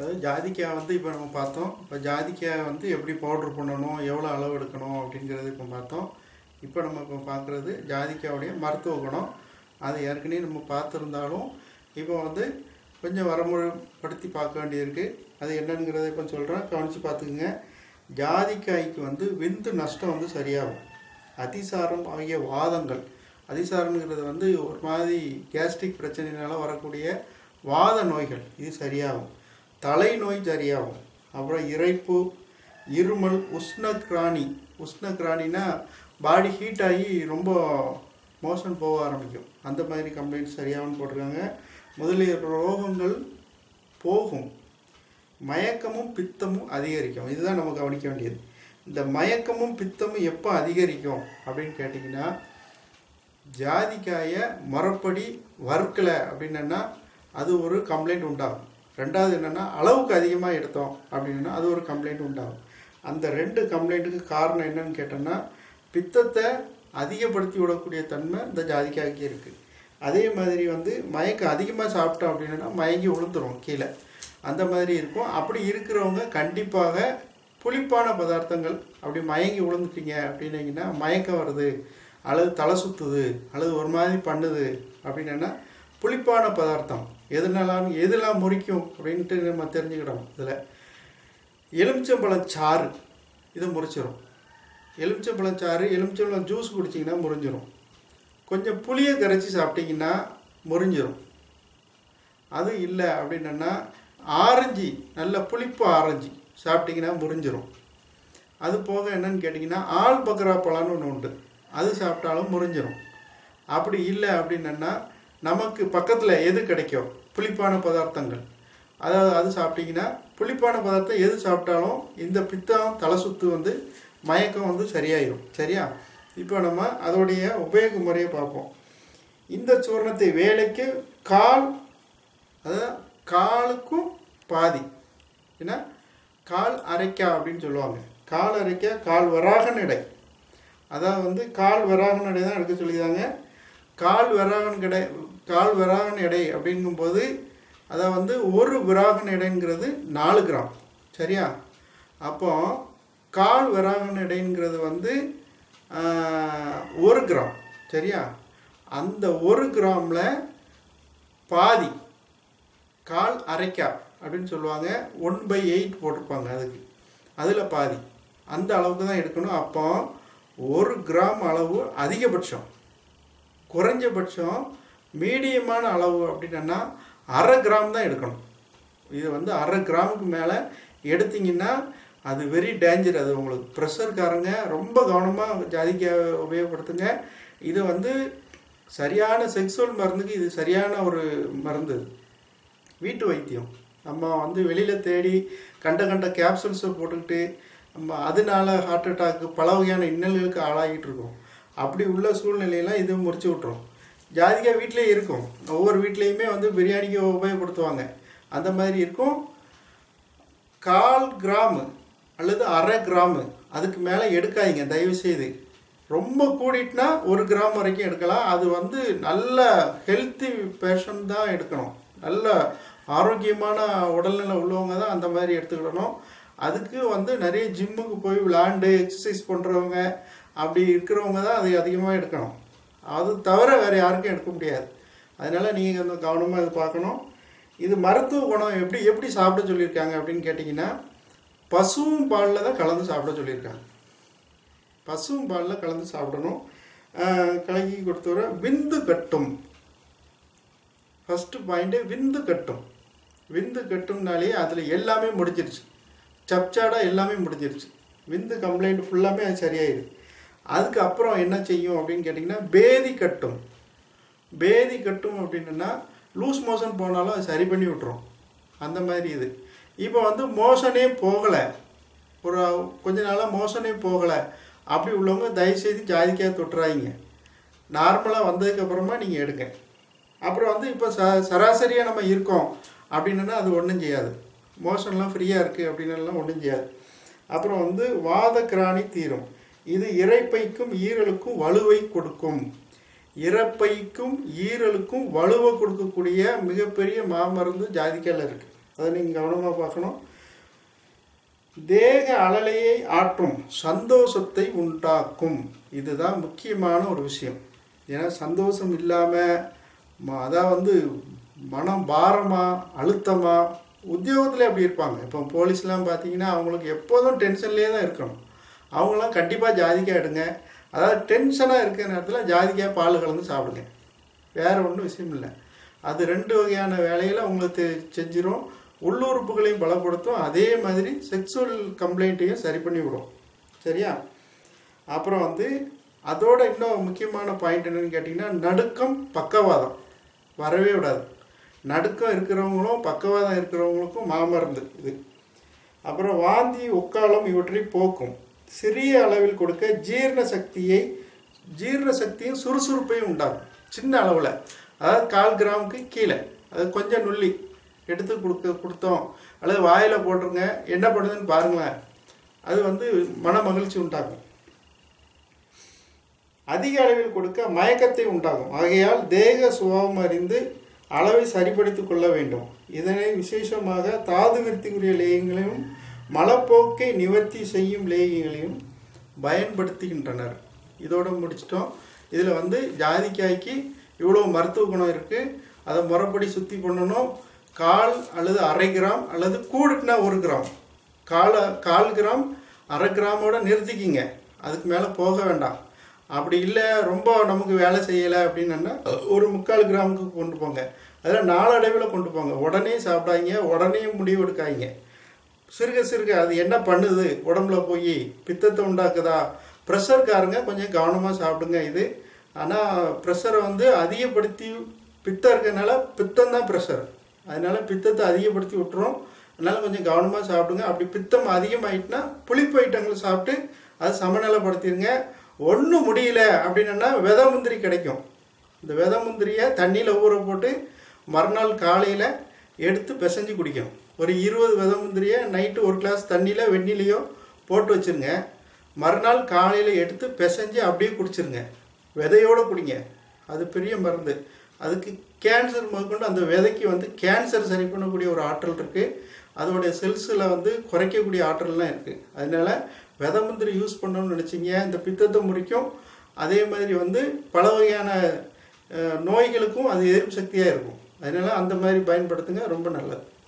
அதாவது ஜாதிக்காய் வந்து இப்போ நம்ம பார்த்தோம். இப்போ ஜாதிக்காய் வந்து எப்படி பவுட்ரு பண்ணணும், எவ்வளோ அளவு எடுக்கணும் அப்படிங்கிறது இப்போ பார்த்தோம். இப்போ நம்ம இப்போ பார்க்குறது ஜாதிக்காயுடைய மருத்துவ குணம். அது ஏற்கனவே நம்ம பார்த்துருந்தாலும் இப்போ வந்து கொஞ்சம் வரமுறைப்படுத்தி பார்க்க வேண்டியிருக்கு. அது என்னங்கிறத இப்போ சொல்கிறேன், கவனித்து பார்த்துக்குங்க. ஜாதிக்காய்க்கு வந்து விந்து நஷ்டம் வந்து சரியாகும். அதிசாரம் ஆகிய வாதங்கள், அதிசாரம்ங்கிறது வந்து ஒரு மாதிரி கேஸ்ட்ரிக் பிரச்சனையினால வரக்கூடிய வாத நோய்கள் இது சரியாகும். தலைநோய் சரியாகும். அப்புறம் இரைப்பு, இருமல், உஷ்ணக்கிராணினா பாடி ஹீட் ஆகி ரொம்ப மோஷன் போக ஆரம்பிக்கும். அந்த மாதிரி கம்ப்ளைண்ட் சரியாகும்னு போட்டிருக்காங்க. முதலிய ரோகங்கள் போகும். மயக்கமும் பித்தமும் அதிகரிக்கும். இதுதான் நம்ம கவனிக்க வேண்டியது. இந்த மயக்கமும் பித்தமும் எப்போ அதிகரிக்கும் அப்படின்னு கேட்டிங்கன்னா, ஜாதிக்காயை மரப்படி வறுக்கலை அப்படின்னா அது ஒரு கம்ப்ளைண்ட் உண்டாகும். ரெண்டாவது என்னென்னா, அளவுக்கு அதிகமாக எடுத்தோம் அப்படின்னா அது ஒரு கம்ப்ளைண்ட் உண்டாகும். அந்த ரெண்டு கம்ப்ளைண்ட்டுக்கு காரணம் என்னன்னு கேட்டோம்னா, பித்தத்தை அதிகப்படுத்தி விடக்கூடிய தன்மை இந்த ஜாதிக்காய்க்கு இருக்குது. அதே மாதிரி வந்து மயக்கம் அதிகமாக சாப்பிட்டோம் அப்படின்னா மயங்கி விழுந்துரும் கீழே, அந்த மாதிரி இருக்கும். அப்படி இருக்கிறவங்க கண்டிப்பாக புளிப்பான பதார்த்தங்கள், அப்படி மயங்கி விழுந்துட்டீங்க அப்படின்னீங்கன்னா, மயக்கம் வருது அல்லது தலை சுற்றுது அல்லது ஒரு மாதிரி பண்ணுது அப்படின்னா புளிப்பான பதார்த்தம் எதெல்லாம் முறிக்கும் அப்படின்ட்டு நம்ம தெரிஞ்சுக்கிடணும். இதில் எலுமிச்சம்பழச்சாறு இதை முறிச்சிடும். எலுமிச்சம்பழச்சாறு, எலுமிச்சம்பழம் ஜூஸ் குடிச்சிங்கன்னா முறிஞ்சிடும். கொஞ்சம் புளியை கரைச்சி சாப்பிட்டிங்கன்னா முறிஞ்சிடும். அது இல்லை அப்படின்னா ஆரஞ்சு, நல்ல புளிப்பு ஆரஞ்சு சாப்பிட்டிங்கன்னா முறிஞ்சிடும். அது போக என்னன்னு கேட்டிங்கன்னா, ஆள் பக்கரா பழம்னு ஒன்று உண்டு, அது சாப்பிட்டாலும் முறிஞ்சிடும். அப்படி இல்லை அப்படின்னா நமக்கு பக்கத்தில் எது கிடைக்கும் புளிப்பான பதார்த்தங்கள், அதாவது அது சாப்பிட்டிங்கன்னா புளிப்பான பதார்த்தம் எது சாப்பிட்டாலும் இந்த பித்தம், தலை சுத்து வந்து மயக்கம் வந்து சரியாயிடும். சரியா? இப்போ நம்ம அதோடைய உபயோக முறையை பார்ப்போம். இந்த சூர்ணத்தை வேலைக்கு கால், அதாவது காலுக்கும் பாதி, ஏன்னா கால் அரைக்கா அப்படின்னு சொல்லுவாங்க. கால் அரைக்கா கால் வராகன் எடை, அதாவது வந்து கால் வராகன் எடை தான் எடுக்க சொல்லிதாங்க. கால் வராகன் எடை அப்படிங்கும்போது அதை வந்து ஒரு விராகன் எடைங்கிறது 4 கிராம். சரியா? அப்போ கால் விராகன் எடைங்கிறது வந்து 1 கிராம். சரியா? அந்த 1 கிராமில் பாதி, கால் அரைக்கா அப்படின்னு சொல்லுவாங்க, 1/8 போட்டிருப்பாங்க அதுக்கு, அதில் பாதி, அந்த அளவுக்கு தான் எடுக்கணும். அப்போ 1 கிராம் அளவு அதிகபட்சம். குறைஞ்சபட்சம் மீடியமான அளவு அப்படின்னா 1/2 கிராம் தான் எடுக்கணும். இது வந்து 1/2 கிராமுக்கு மேலே எடுத்திங்கன்னா அது வெரி டேஞ்சர். அது உங்களுக்கு ப்ரெஷர்காரங்க ரொம்ப கவனமாக ஜாதிக்காய் உபயோகப்படுத்துங்க. இது வந்து சரியான செக்ஸுவல் மருந்துக்கு இது சரியான ஒரு மருந்து. வீட்டு வைத்தியம். நம்ம வந்து வெளியில் தேடி கண்ட கேப்சூல்ஸை போட்டுக்கிட்டு நம்ம அதனால ஹார்ட் அட்டாக்கு பல வகையான இன்னல்களுக்கு ஆளாகிட்டு இருக்கோம். அப்படி உள்ள சூழ்நிலையெல்லாம் இது முறிச்சு விட்டுரும். ஜாதிக்காய் வீட்டிலே இருக்கும். ஒவ்வொரு வீட்லேயுமே வந்து பிரியாணிக்கு உபயோகப்படுத்துவாங்க. அந்த மாதிரி இருக்கும். 1/4 கிராமு அல்லது 1/2 கிராமு அதுக்கு மேலே எடுக்காதீங்க தயவுசெய்து. ரொம்ப கூடிட்டுனா 1 கிராம் வரைக்கும் எடுக்கலாம். அது வந்து நல்ல ஹெல்த்தி பேஷண்ட் தான் எடுக்கணும். நல்ல ஆரோக்கியமான உடல்நிலை உள்ளவங்க தான் அந்த மாதிரி எடுத்துக்கிடணும். அதுக்கு வந்து நிறைய ஜிம்முக்கு போய் விளாண்டு எக்ஸசைஸ் பண்ணுறவங்க அப்படி இருக்கிறவங்க தான் அதை அதிகமாக எடுக்கணும். அது தவிர வேறு யாருக்கும் எடுக்க முடியாது. அதனால் நீங்கள் வந்து கவனமாக இது பார்க்கணும். இது மருத்துவ குணம் எப்படி சாப்பிட சொல்லியிருக்காங்க அப்படின்னு கேட்டிங்கன்னா, பசுவும் பாலில் தான் கலந்து சாப்பிட சொல்லியிருக்காங்க. பசுவும் பாலில் கலந்து சாப்பிடணும். கலக்கி கொடுத்தவரை விந்து கட்டும். ஃபஸ்ட்டு பாயிண்ட்டு விந்து கட்டும். விந்து கட்டும்னாலே அதில் எல்லாமே முடிஞ்சிருச்சு. சப்சாடாக எல்லாமே முடிஞ்சிருச்சு. விந்து கம்ப்ளைண்ட் ஃபுல்லாமே அது சரியாயிடுது. அதுக்கப்புறம் என்ன செய்யும் அப்படின்னு கேட்டிங்கன்னா, பேதி கட்டும். பேதி கட்டும் அப்படின்னா லூஸ் மோஷன் போனாலும் அது சரி பண்ணி விட்டுரும். அந்த மாதிரி இது. இப்போ வந்து மோஷனே போகலை, ஒரு கொஞ்ச நாளாக மோஷனே போகலை அப்படி உள்ளவங்க தயவுசெய்து ஜாதிக்காய் தொட்டுறாங்க. நார்மலாக வந்ததுக்கப்புறமா நீங்கள் எடுங்க. அப்புறம் வந்து இப்போ சராசரியாக நம்ம இருக்கோம் அப்படின்னா அது ஒன்றும் செய்யாது. மோஷன்லாம் ஃப்ரீயாக இருக்குது அப்படின்னலாம் ஒன்றும் செய்யாது. அப்புறம் வந்து வாத கிராணி தீரும். இது இரைப்பைக்கும் ஈரலுக்கும் வலுவை கொடுக்கும். இரைப்பைக்கும் ஈரலுக்கும் வலுவை கொடுக்கக்கூடிய மிகப்பெரிய மாமருந்து ஜாதிக்காயில் இருக்குது. அதை நீங்கள் கவனமாக பார்க்கணும். தேக அலலையை ஆற்றும், சந்தோஷத்தை உண்டாக்கும். இதுதான் முக்கியமான ஒரு விஷயம். ஏன்னா சந்தோஷம் இல்லாமல் அதான் மனம் பாரமாக அழுத்தமாக உத்தியோகத்தில் அப்படி இருப்பாங்க. இப்போ போலீஸ்லாம் பார்த்தீங்கன்னா அவங்களுக்கு எப்போதும் டென்ஷன்லேயே தான் இருக்கணும். அவங்களாம் கண்டிப்பாக ஜாதிக்காய் எடுங்க. அதாவது டென்ஷனாக இருக்கிற நேரத்தில் ஜாதிக்காய் பால் கலந்து சாப்பிடுங்க. வேறு ஒன்றும் விஷயம் இல்லை. அது 2 வகையான வேலைகளை அவங்களுக்கு செஞ்சிடும். உள்ளுறுப்புகளையும் பலப்படுத்தும், அதே மாதிரி செக்ஸுவல் கம்ப்ளைண்ட்டையும் சரி பண்ணி விடும். சரியா? அப்புறம் அதோட இன்னும் முக்கியமான பாயிண்ட் என்னென்னு கேட்டிங்கன்னா, நடுக்கம் பக்கவாதம் வரவே விடாது. நடுக்கம் இருக்கிறவங்களும் பக்கவாதம் இருக்கிறவங்களுக்கும் மாமருந்து இது. அப்புறம் வாந்தி உக்காலம் இவற்றை போக்கும். சிறிய அளவில் கொடுக்க ஜீரண சக்தியும் சுறுசுறுப்பையும் உண்டாகும். சின்ன அளவில், அதாவது 1/4 கிராமுக்கு கீழே, அது கொஞ்சம் நுள்ளி எடுத்து கொடுத்தோம் அல்லது வாயில் போட்டுருங்க, என்ன பண்ணுதுன்னு பாருங்களேன். அது மன மகிழ்ச்சி உண்டாகும். அதிக அளவில் கொடுக்க மயக்கத்தை உண்டாகும். ஆகையால் தேக சுபாவம் அறிந்து அளவை சரிப்படுத்திக் கொள்ள வேண்டும். இதனை விசேஷமாக தாது விருத்திக்குரிய லேயங்களையும் மலப்போக்கை நிவர்த்தி செய்யும் லேயங்களையும் பயன்படுத்துகின்றனர். இதோட முடிச்சிட்டோம். இதில் ஜாதிக்காய்க்கு இவ்வளோ மருத்துவ குணம் இருக்குது. அதை முறைப்படி சுத்தி பண்ணணும். 1/4 அல்லது 1/2 கிராம் அல்லது கூடுனா 1 கிராம், 1/4 கிராம் 1/2 கிராமோட நிறுத்திக்கிங்க. அதுக்கு மேலே போக வேண்டாம். அப்படி இல்லை ரொம்ப நமக்கு வேலை செய்யலை அப்படின்னா ஒரு 3/4 கிராமுக்கு கொண்டு போங்க. அதில் நாளடைவில் கொண்டு போங்க. உடனே சாப்பிடாதீங்க, உடனே முடிவு எடுக்காதீங்க. சிறுக அது என்ன பண்ணுது உடம்புல போய் பித்தத்தை உண்டாக்குதா? ப்ரெஷர்காரங்க கொஞ்சம் கவனமாக சாப்பிடுங்க இது. ஆனால் ப்ரெஷரை அதிகப்படுத்தி பித்தம் இருக்கிறதுனால பித்தம் தான் ப்ரெஷர், அதனால் பித்தத்தை அதிகப்படுத்தி விட்டுரும். அதனால் கொஞ்சம் கவனமாக சாப்பிடுங்க. அப்படி பித்தம் அதிகமாகிட்டுனா புளிப்பு ஐட்டங்களை சாப்பிட்டு அது சமநிலைப்படுத்திடுங்க. ஒன்றும் முடியல அப்படின்னா விதை முந்திரி கிடைக்கும். இந்த விதை முந்திரியை தண்ணியில் ஊற போட்டு மறுநாள் காலையில் எடுத்து பிசைஞ்சு குடிக்கும். ஒரு 20 விதை முந்திரியை நைட்டு 1 கிளாஸ் தண்ணியில் வெந்நிலையோ போட்டு வச்சுருங்க. மறுநாள் காலையில் எடுத்து பிசைஞ்சு அப்படியே குடிச்சிருங்க. விதையோடு குடிங்க. அது பெரிய மருந்து. அதுக்கு கேன்சர் முதற்கொண்டு அந்த விதைக்கு கேன்சர் சரி பண்ணக்கூடிய ஒரு ஆற்றல் இருக்குது. அதோடைய செல்ஸில் குறைக்கக்கூடிய ஆற்றல்லாம் இருக்குது. அதனால் விதை முந்திரி யூஸ் பண்ணணும்னு நினச்சிங்க, இந்த பித்தத்தை முறிக்கும். அதே மாதிரி பல வகையான நோய்களுக்கும் அது எதிர்ப்பு சக்தியாக இருக்கும். அதனால் அந்த மாதிரி பயன்படுத்துங்க. ரொம்ப நல்லது.